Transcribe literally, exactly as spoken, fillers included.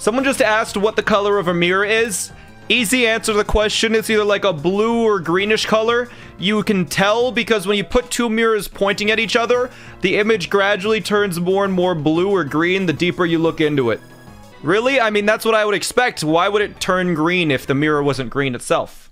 Someone just asked what the color of a mirror is. Easy answer to the question. It's either like a blue or greenish color. You can tell because when you put two mirrors pointing at each other, the image gradually turns more and more blue or green the deeper you look into it. Really? I mean, that's what I would expect. Why would it turn green if the mirror wasn't green itself?